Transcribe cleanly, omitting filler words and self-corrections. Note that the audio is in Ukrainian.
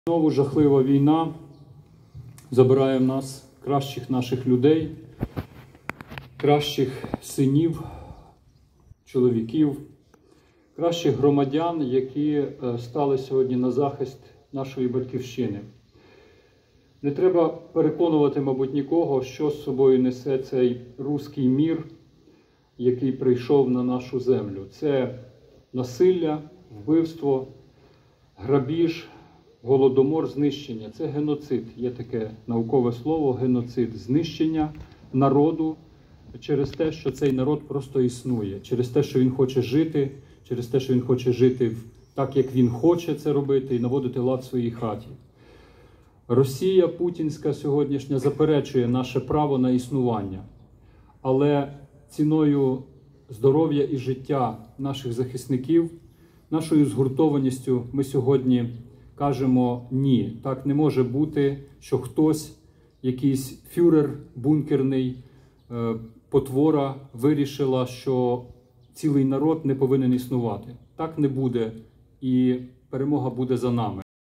Знову жахлива війна забирає в нас кращих наших людей, кращих синів, чоловіків, кращих громадян, які стали сьогодні на захист нашої батьківщини. Не треба переконувати, мабуть, нікого, що з собою несе цей руський мір, який прийшов на нашу землю. Це насилля, вбивство, грабіж, голодомор, знищення. Це геноцид. Є таке наукове слово геноцид. Знищення народу через те, що цей народ просто існує. Через те, що він хоче жити, через те, що він хоче жити так, як він хоче це робити і наводити лад в своїй хаті. Росія путінська сьогоднішня заперечує наше право на існування. Але ціною здоров'я і життя наших захисників, нашою згуртованістю ми сьогодні кажемо ні. Так не може бути, що хтось, якийсь фюрер бункерний, потвора вирішила, що цілий народ не повинен існувати. Так не буде, і перемога буде за нами.